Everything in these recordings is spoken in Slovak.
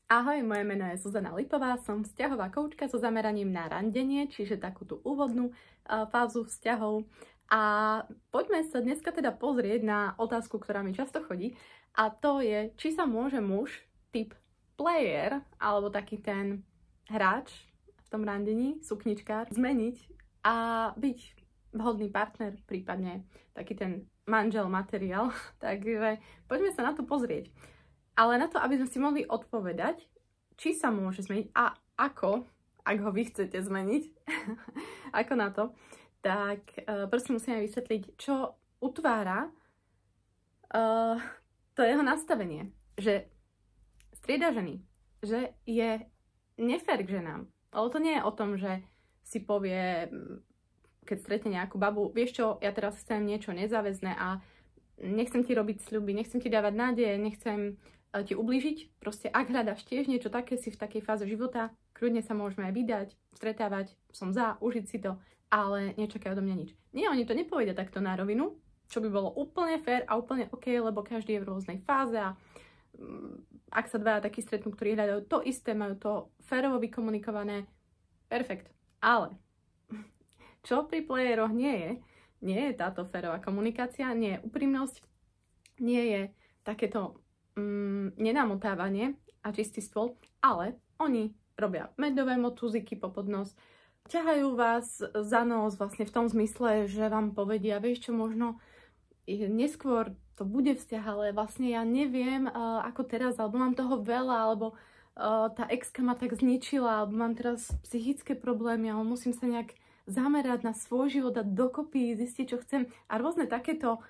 Ahoj, moje meno je Zuzana Lipová, som vzťahová koučka so zameraním na randenie, čiže takú tú úvodnú fázu vzťahov. A poďme sa dneska teda pozrieť na otázku, ktorá mi často chodí, a to je, či sa môže muž typ player, alebo taký ten hráč v tom randení, sukničkár, zmeniť a byť vhodný partner, prípadne taký ten manžel materiál. Takže poďme sa na to pozrieť. Ale na to, aby sme si mohli odpovedať, či sa môže zmeniť a ako, ak ho vy chcete zmeniť, ako na to, tak prosím musíme vysvetliť, čo utvára to jeho nastavenie. Že strieda ženy, že je nefér k ženám. Ale to nie je o tom, že si povie, keď stretne nejakú babu, vieš čo, ja teraz chcem niečo nezáväzné a nechcem ti robiť sľuby, nechcem ti dávať nádeje, nechcem ti ublížiť. Proste ak hľadaš tiež niečo také, si v takej fáze života, kľudne sa môžeme aj vydať, stretávať, som za, užiť si to, ale nečakajú do mňa nič. Nie, oni to nepovedia takto na rovinu, čo by bolo úplne fér a úplne OK, lebo každý je v rôznej fáze a ak sa dvaja takí stretnú, ktorí hľadajú to isté, majú to férovo vykomunikované, perfekt. Ale čo pri playeroch nie je táto férová komunikácia, nie je úprimnosť, nie je takéto nenamotávanie a čistý stôl, ale oni robia medové motúziky popod nos, ťahajú vás za nos vlastne v tom zmysle, že vám povedia, vieš čo, možno neskôr to bude vzťah, ale vlastne ja neviem ako teraz, alebo mám toho veľa, alebo tá exka ma tak zničila, alebo mám teraz psychické problémy, alebo musím sa nejak zamerať na svoj život a dokopy zistiť, čo chcem. A rôzne takéto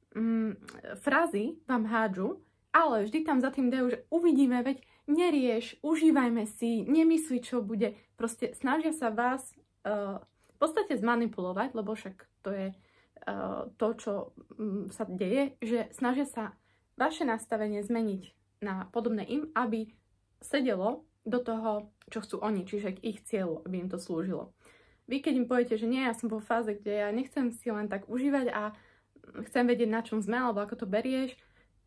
frázy vám hádžu, ale vždy tam za tým dajú, že uvidíme, veď nerieš, užívajme si, nemyslí, čo bude. Proste snažia sa vás v podstate zmanipulovať, lebo však to je to, čo sa deje, že snažia sa vaše nastavenie zmeniť na podobné im, aby sedelo do toho, čo chcú oni, čiže k ich cieľu, aby im to slúžilo. Vy, keď im poviete, že nie, ja som vo fáze, kde ja nechcem si len tak užívať a chcem vedieť, na čom sme, alebo ako to berieš,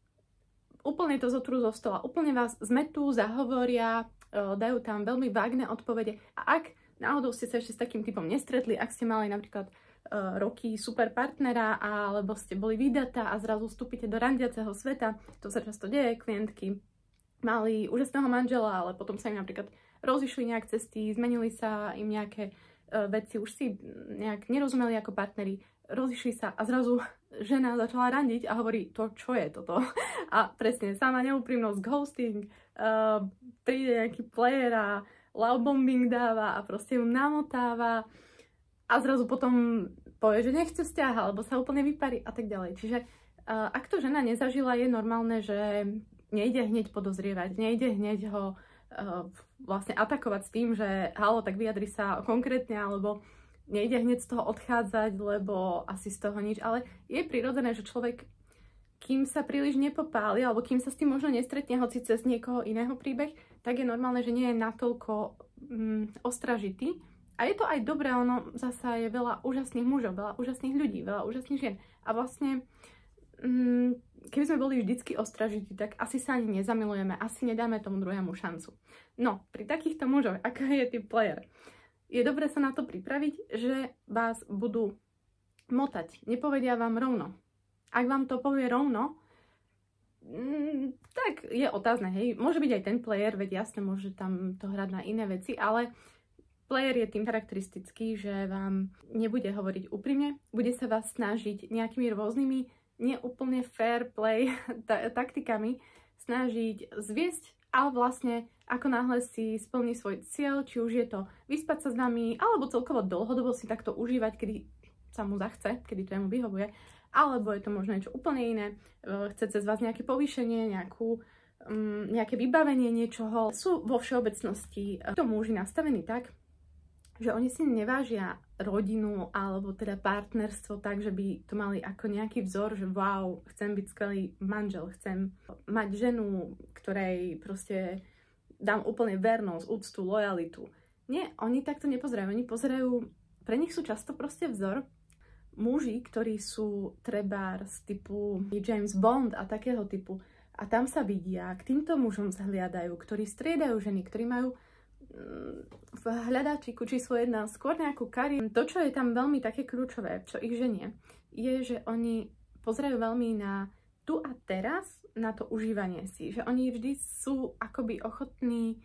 úplne to zotrú zo stola, úplne vás zmetú, zahovoria, dajú tam veľmi vágne odpovede. A ak náhodou ste sa ešte s takým typom nestretli, ak ste mali napríklad roky super partnera, alebo ste boli vydatá a zrazu vstúpite do randiaceho sveta, to sa často deje, klientky mali úžasného manžela, ale potom sa im napríklad rozišli nejak cesty, zmenili sa im nejaké veci, už si nejak nerozumeli ako partneri, rozišli sa a zrazu žena začala randiť a hovorí to, čo je toto. A presne, sama neúprimnosť, ghosting, príde nejaký player a lovebombing dáva a proste ju namotáva a zrazu potom povie, že nechce vzťah, alebo sa úplne vyparí a tak ďalej. Čiže ak to žena nezažila, je normálne, že nejde hneď podozrievať, nejde hneď ho vlastne atakovať s tým, že halo, tak vyjadri sa konkrétne, alebo nejde hneď z toho odchádzať, lebo asi z toho nič, ale je prirodzené, že človek, kým sa príliš nepopáli, alebo kým sa s tým možno nestretne, hoci cez niekoho iného príbeh, tak je normálne, že nie je natoľko ostražitý. A je to aj dobré, ono zasa je veľa úžasných mužov, veľa úžasných ľudí, veľa úžasných žien. A vlastne, keby sme boli vždycky ostražití, tak asi sa ani nezamilujeme, asi nedáme tomu druhému šancu. No, pri takýchto mužoch, ako je typ player, je dobré sa na to pripraviť, že vás budú motať, nepovedia vám rovno. Ak vám to povie rovno, tak je otázne, hej, môže byť aj ten player, veď jasne, môže tam to hrať na iné veci, ale player je tým charakteristický, že vám nebude hovoriť úprimne, bude sa vás snažiť nejakými rôznymi neúplne fair play taktikami snažiť zviesť, ale vlastne ako náhle si splní svoj cieľ, či už je to vyspať sa s nami, alebo celkovo dlhodobo si takto užívať, kedy sa mu zachce, kedy to jemu vyhovuje, alebo je to možno niečo úplne iné, chce cez vás nejaké povýšenie, nejaké vybavenie niečoho. Sú vo všeobecnosti to muži nastavení tak, že oni si nevážia rodinu alebo teda partnerstvo tak, že by to mali ako nejaký vzor, že wow, chcem byť skvelý manžel, chcem mať ženu, ktorej proste dám úplne vernosť, úctu, lojalitu. Nie, oni takto nepozerajú. Oni pozerajú, pre nich sú často proste vzor muži, ktorí sú trebárs typu James Bond a takého typu. a tam sa vidia, k týmto mužom zhliadajú, ktorí striedajú ženy, ktorí majú v hľadačiku číslo 1 skôr nejakú kariéru. To, čo je tam veľmi také kľúčové, čo ich ženie, je, že oni pozerajú veľmi na tu a teraz, na to užívanie si. Že oni vždy sú akoby ochotní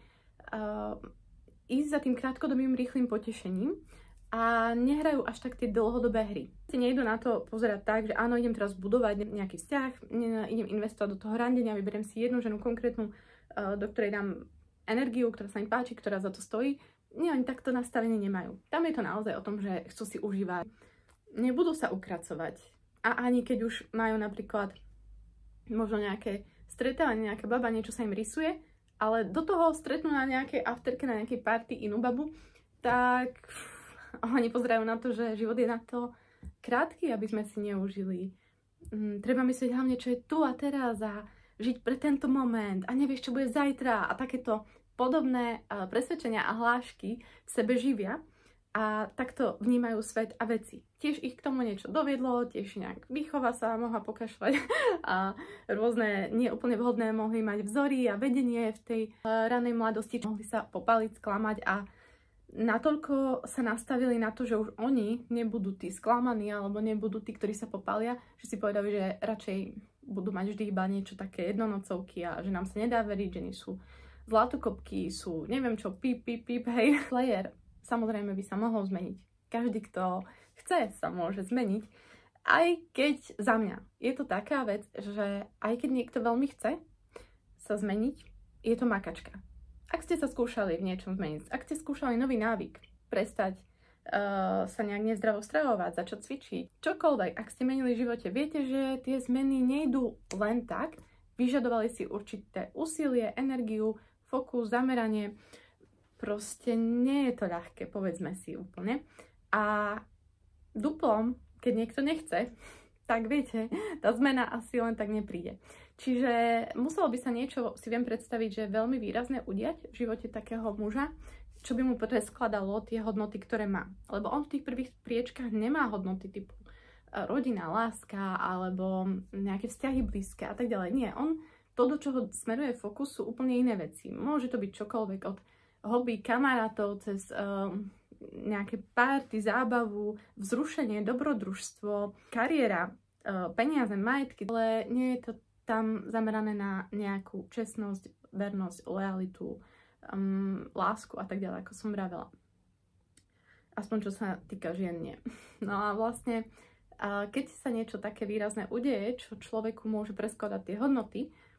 ísť za tým krátkodobým rýchlým potešením a nehrajú až tak tie dlhodobé hry. Nejdu na to pozerať tak, že áno, idem teraz budovať nejaký vzťah, idem investovať do toho randenia, vyberiem si jednu ženu konkrétnu, do ktorej dám energiu, ktorá sa mi páči, ktorá za to stojí. Nie, oni takto nastavenie nemajú. Tam je to naozaj o tom, že chcú si užívať. Nebudú sa ukracovať. A ani keď už majú napríklad možno nejaké stretávanie, nejaká baba, niečo sa im rysuje, ale do toho stretnú na nejakej afterke, na nejakej party inú babu, tak oni pozerajú na to, že život je na to krátky, aby sme si neužili. Treba myslieť hlavne, čo je tu a teraz a žiť pre tento moment a nevieš, čo bude zajtra a takéto podobné presvedčenia a hlášky v sebe živia a takto vnímajú svet a veci. Tiež ich k tomu niečo doviedlo, tiež nejak výchova sa mohla pokašľať a rôzne neúplne vhodné mohli mať vzory a vedenie v tej ranej mladosti, mohli sa popaliť, sklamať a natoľko sa nastavili na to, že už oni nebudú tí sklamaní alebo nebudú tí, ktorí sa popalia, že si povedali, že radšej budú mať vždy iba niečo také jednonocovky a že nám sa nedá veriť, ženy sú zlatokopky, sú neviem čo, píp, hej. Player samozrejme by sa mohol zmeniť. Každý, kto chce, sa môže zmeniť. Aj keď za mňa je to taká vec, že aj keď niekto veľmi chce sa zmeniť, je to makačka. Ak ste sa skúšali v niečom zmeniť, ak ste skúšali nový návyk, prestať sa nejak nezdravo stravovať, začať cvičiť, čokoľvek, ak ste menili v živote, viete, že tie zmeny nejdú len tak, vyžadovali si určité úsilie, energiu, fokus, zameranie, proste nie je to ľahké, povedzme si úplne. A duplom, keď niekto nechce, tak viete, tá zmena asi len tak nepríde. Čiže muselo by sa niečo, si viem predstaviť, že veľmi výrazné udiať v živote takého muža, čo by mu preskladalo tie hodnoty, ktoré má. Lebo on v tých prvých priečkách nemá hodnoty typu rodina, láska alebo nejaké vzťahy blízke a tak ďalej. Nie, on to, do čoho smeruje fokus, sú úplne iné veci. Môže to byť čokoľvek od hobby, kamarátov, cez nejaké párty, zábavu, vzrušenie, dobrodružstvo, kariéra, peniaze, majetky, ale nie je to tam zamerané na nejakú čestnosť, vernosť, lojalitu, lásku a tak ďalej, ako som vravela. Aspoň čo sa týka žien, nie. No a vlastne, keď sa niečo také výrazné udeje, čo človeku môže preskladať tie hodnoty,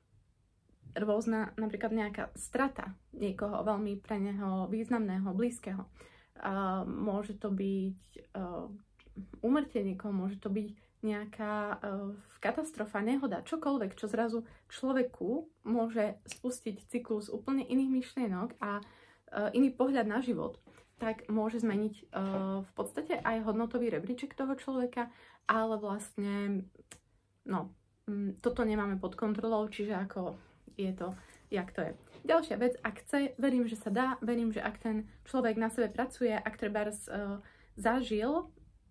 rôzna, napríklad nejaká strata niekoho veľmi pre neho významného, blízkeho. Môže to byť úmrtie niekoho, môže to byť nejaká katastrofa, nehoda, čokoľvek, čo zrazu človeku môže spustiť cyklus úplne iných myšlienok a iný pohľad na život, tak môže zmeniť v podstate aj hodnotový rebríček toho človeka, ale vlastne, no, toto nemáme pod kontrolou, čiže ako je to, jak to je. Ďalšia vec, ak chce, verím, že sa dá, verím, že ak ten človek na sebe pracuje, ak trebárs zažil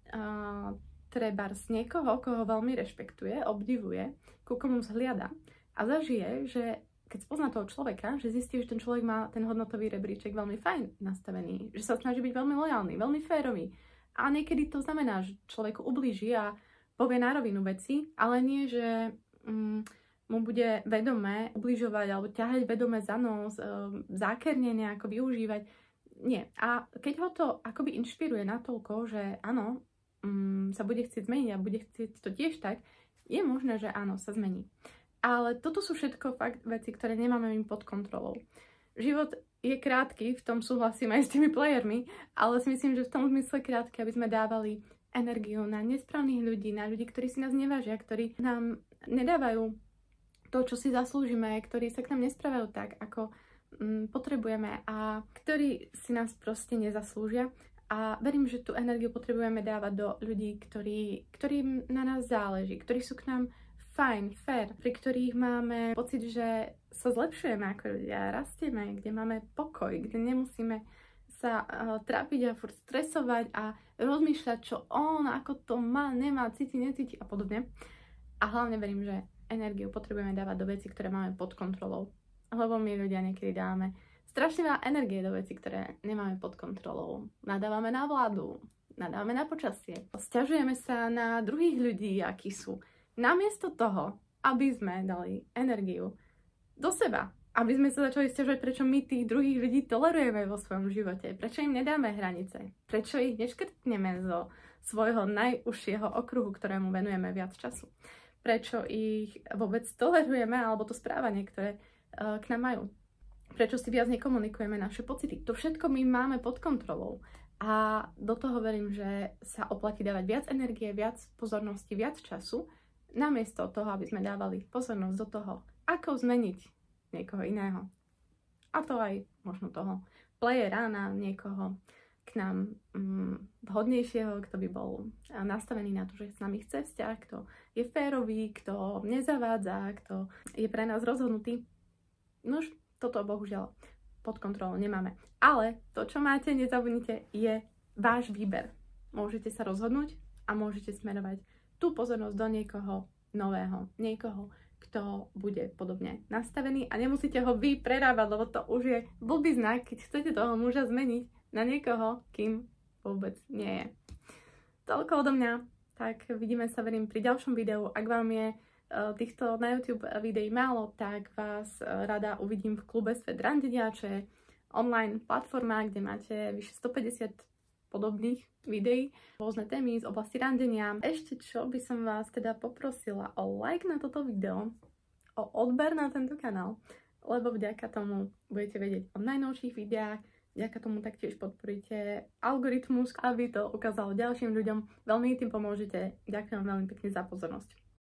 trebárs niekoho, koho veľmi rešpektuje, obdivuje, ku komu zhliada a zažije, že keď spozná toho človeka, že zistí, že ten človek má ten hodnotový rebríček veľmi fajn nastavený, že sa snaží byť veľmi lojálny, veľmi férový. A niekedy to znamená, že človeku ublíži a povie na rovinu veci, ale nie, že mu bude vedomé ubližovať alebo ťahať vedome za nos, zákerne nejako využívať. Nie. A keď ho to akoby inšpiruje natoľko, že áno, sa bude chcieť zmeniť a bude chcieť to tiež tak, je možné, že áno, sa zmení. Ale toto sú všetko fakt veci, ktoré nemáme my pod kontrolou. Život je krátky, v tom súhlasím aj s tými playermi, ale si myslím, že v tom zmysle krátky, aby sme dávali energiu na nesprávnych ľudí, na ľudí, ktorí si nás nevážia, ktorí nám nedávajú to, čo si zaslúžime, ktorí sa k nám nesprávajú tak, ako potrebujeme a ktorí si nás proste nezaslúžia. A verím, že tú energiu potrebujeme dávať do ľudí, ktorým na nás záleží, ktorí sú k nám fajn, fair, pri ktorých máme pocit, že sa zlepšujeme ako ľudia, rastieme, kde máme pokoj, kde nemusíme sa trápiť a furt stresovať a rozmýšľať, čo on, ako to má, nemá, cíti, necíti a podobne. A hlavne verím, že energiu potrebujeme dávať do vecí, ktoré máme pod kontrolou. Lebo my ľudia niekedy dávame strašne veľa energie do vecí, ktoré nemáme pod kontrolou. Nadávame na vládu, nadávame na počasie. Sťažujeme sa na druhých ľudí, akí sú. Namiesto toho, aby sme dali energiu do seba, aby sme sa začali sťažovať, prečo my tých druhých ľudí tolerujeme vo svojom živote, prečo im nedáme hranice, prečo ich neškrtneme zo svojho najúžšieho okruhu, ktorému venujeme viac času. Prečo ich vôbec tolerujeme, alebo to správanie, ktoré k nám majú. Prečo si viac nekomunikujeme naše pocity. To všetko my máme pod kontrolou. A do toho verím, že sa oplatí dávať viac energie, viac pozornosti, viac času, namiesto toho, aby sme dávali pozornosť do toho, ako zmeniť niekoho iného. A to aj možno toho playera na niekoho k nám vhodnejšieho, kto by bol nastavený na to, že s nami chce vzťah, kto je férový, kto nezavádza, kto je pre nás rozhodnutý. Nož, toto bohužiaľ pod kontrolou nemáme. Ale to, čo máte, nezabudnite, je váš výber. Môžete sa rozhodnúť a môžete smerovať tú pozornosť do niekoho nového. Niekoho, kto bude podobne nastavený a nemusíte ho vy prerábať, lebo to už je blbý znak, keď chcete toho muža zmeniť na niekoho, kým vôbec nie je. Toľko odo mňa. Tak vidíme sa, verím, pri ďalšom videu. Ak vám je týchto na YouTube videí málo, tak vás rada uvidím v klube Svet randenia, čo je online platforma, kde máte vyše 150 podobných videí, rôzne témy z oblasti randenia. Ešte čo by som vás teda poprosila o like na toto video, o odber na tento kanál, lebo vďaka tomu budete vedieť o najnovších videách, vďaka tomu taktiež podporíte algoritmus, aby to ukázalo ďalším ľuďom. Veľmi tým pomôžete. Ďakujem veľmi pekne za pozornosť.